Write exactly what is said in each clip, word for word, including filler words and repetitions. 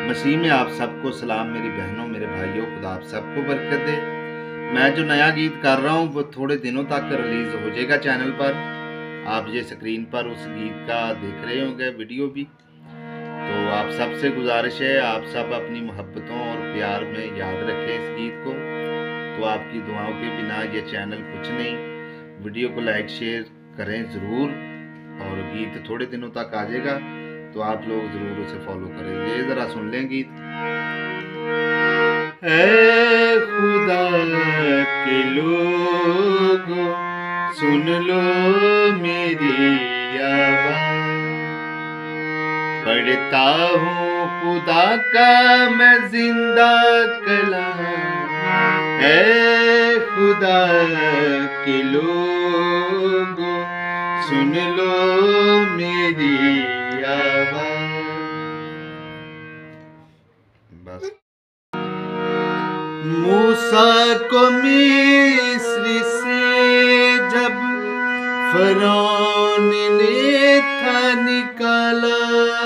मसीह में आप सबको सलाम मेरी बहनों मेरे भाइयों, खुदा आप सबको बरकत दे। मैं जो नया गीत कर रहा हूँ वो थोड़े दिनों तक रिलीज़ हो जाएगा चैनल पर। आप ये स्क्रीन पर उस गीत का देख रहे होंगे वीडियो भी। तो आप सबसे गुजारिश है, आप सब अपनी मोहब्बतों और प्यार में याद रखें इस गीत को। तो आपकी दुआओं के बिना ये चैनल कुछ नहीं। वीडियो को लाइक शेयर करें ज़रूर, और गीत थोड़े दिनों तक आ जाएगा, तो आप लोग ज़रूर उसे फॉलो करें। ये ज़रा सुन लें गीत। ऐ खुदा के लोगों सुन लो मेरी आवाज़, पढ़ता हूँ खुदा का मैं जिंदा कलाम। ऐ खुदा के लोगों सुन लो मेरी आवाज़। बस। मूसा को मिस्र से जब फ़िरौन ने था निकाला,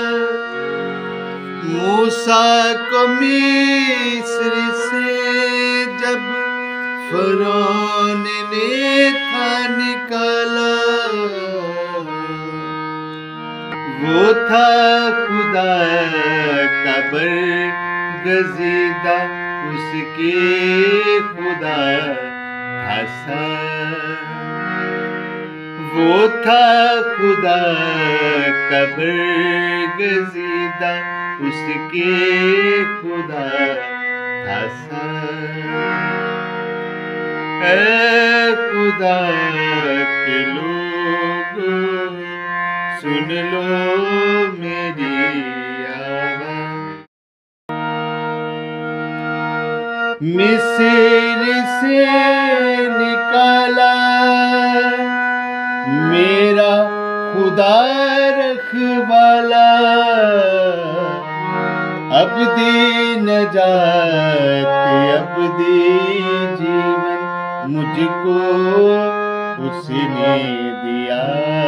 मूसा को मिस्र से जब फ़िरौन ने था निकाला, वो था खुदा का बरगज़ीदा, उसके खुदा था सा। वो था खुदा का बरगज़ीदा, उसके खुदा था सा। ऐ खुदा के लोगों सुन लो मेरी आवाज़। मिस्र से निकाला मेरा खुदा रखवाला, अब्दी नजात अब्दी जीवन मुझको उसने दिया।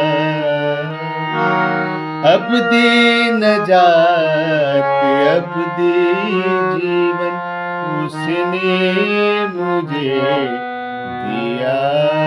अब्दी नजात अब्दी जीवन उसने मुझे दिया।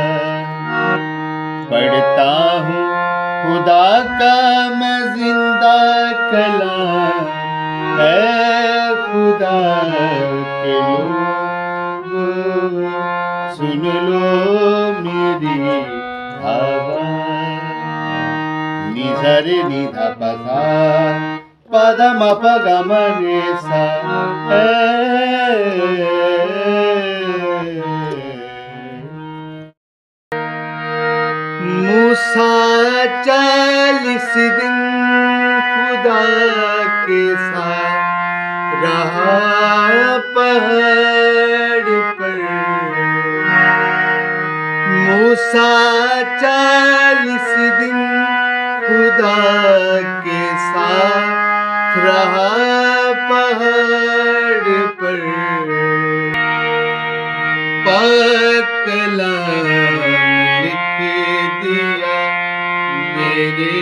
पढ़ता हूँ खुदा का मैं जिंदा कलाम। ऐ खुदा के लोगों सुन लो मेरी आवाज़। निजा रे निधा पसा पदा मा पा गा मा रे सा। मूसा चालीस दिन खुदा के साथ रहा पहाड़ पर। मूसा चालीस दिन खुदा के साथ रहा पहाड़ पर। पाक कलाम लिख दिया मेरे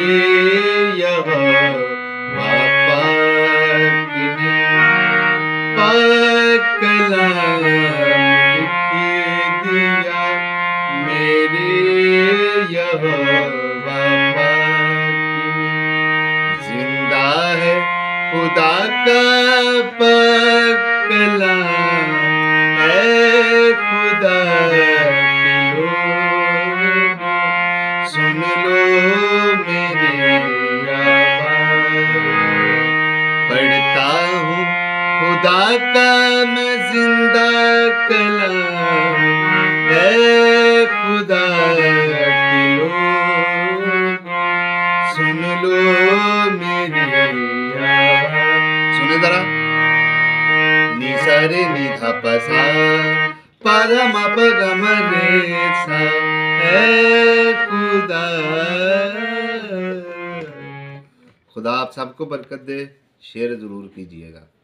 यहोवा पाक ने। पाक कलाम लिख दिया मेरे यहोवा पाक ने। जिंदा है खुदा का पाक कलाम। ऐ खुदा के लोगों सुन लो मेरी आवाज़। पढ़ता हूँ खुदा का मैं जिंदा कलाम। ऐ खुदा के लोगों सुन लो मेरी आवाज़। सुने जरा। निसा रे निधा पसा पादा मा पा गा मा रे सा। ऐ खुदा। खुदा आप सबको बरकत दे। शेयर जरूर कीजिएगा।